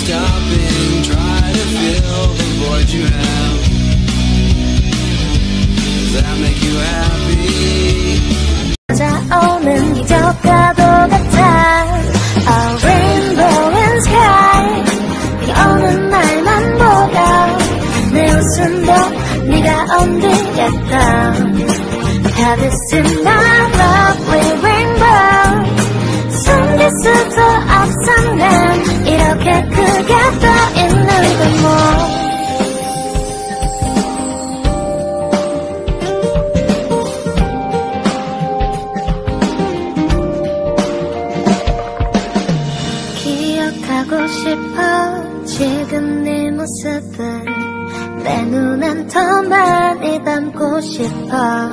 stopping, try to fill the void you have. Does that make you happy? 찾아오는 기적과도 같아 A rainbow and sky 비 오는 날만 보여 내 웃음도 네가 온들겠다 Have you seen my lovely rainbow 숨길 수도 없어 난 이렇게 크게 떠 있는 걸 뭐 기억하고 싶어 지금 네 모습을 내 눈엔 더 많이 담고 싶어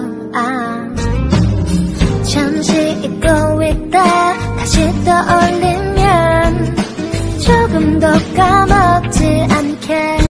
잠시 잊고 있다 다시 떠올리면 조금 더 까먹지 않게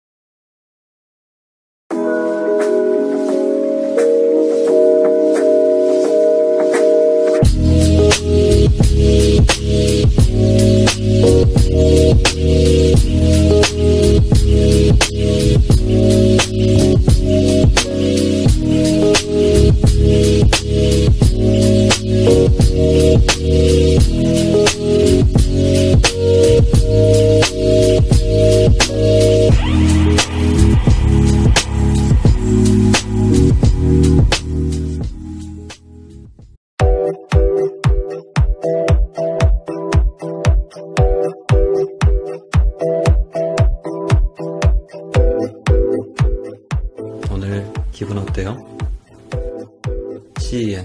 오늘 기분 어때요? CEN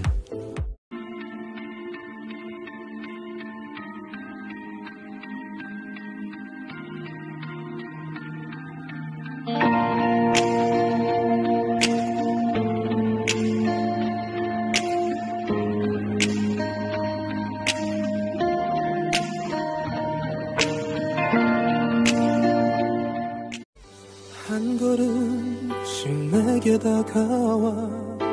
한 걸음씩 내게 다가와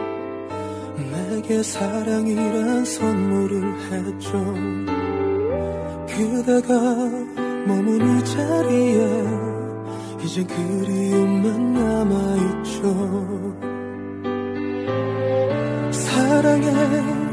내게 사랑이란 선물을 해줘 그대가 머문 이 자리에 이제 그리움만 남아있죠 사랑해